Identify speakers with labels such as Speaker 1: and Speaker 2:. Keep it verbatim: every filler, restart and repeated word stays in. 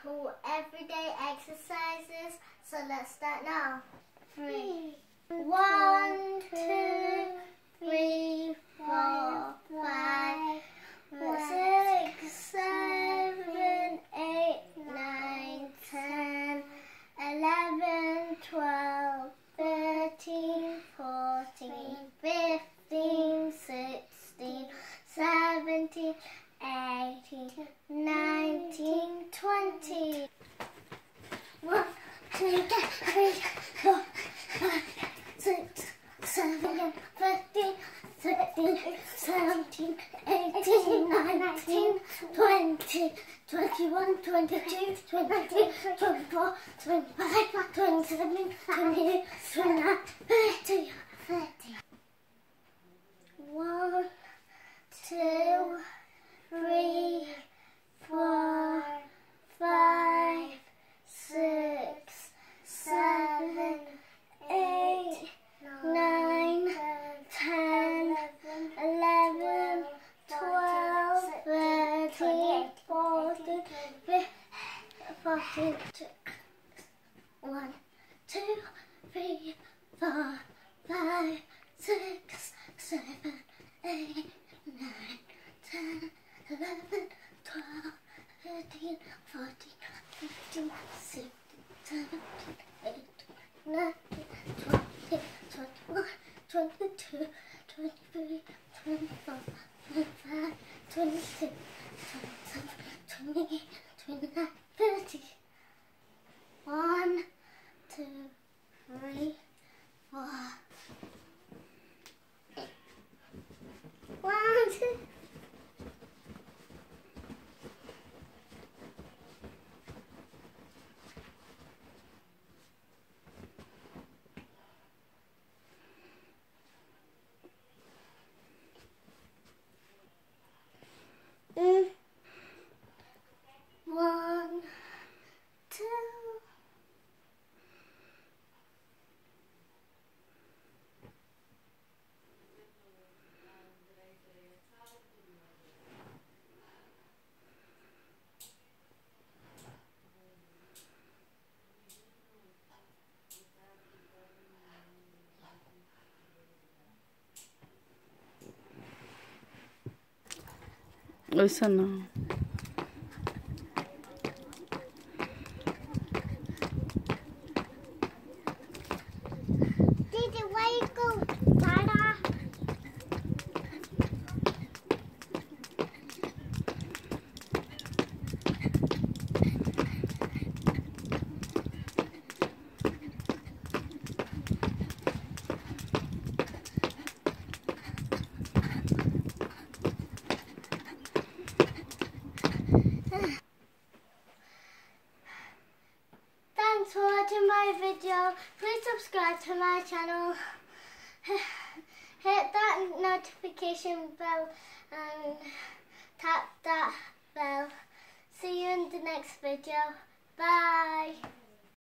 Speaker 1: to everyday exercises. So let's start now. Three. One, two, three, four, five, six, seven, eight, nine, ten, eleven, twelve, thirteen, fourteen, fifteen, sixteen, seventeen, eighteen, nineteen, twenty. One, two, three, four, five, six, seven, fifteen, sixteen, seventeen, eighteen, nineteen, twenty, twenty-one, twenty-two, twenty-three, twenty-four, twenty-five, twenty-seven, twenty-eight, twenty-nine, thirty, thirty. One, two, three, four, five, six, seven, eight, nine, ten, eleven, twelve, thirteen, fourteen, fifteen, fourteen, one, two, three, four, five, six, seven, eight, nine, ten, eleven, twelve, thirteen, fourteen, fifteen, sixteen, seventeen, eighteen, nineteen, twenty, twenty-one, twenty-two, twenty-three, twenty-four, twenty-five, twenty-six, twenty-seven, twenty-eight, twenty-nine, thirty. One, two, three, four. One, two. Mm. One, two.
Speaker 2: Listen now.
Speaker 1: Didi, where you go, Dada? Thanks for watching my video. Please subscribe to my channel. Hit that notification bell and tap that bell. See you in the next video. Bye.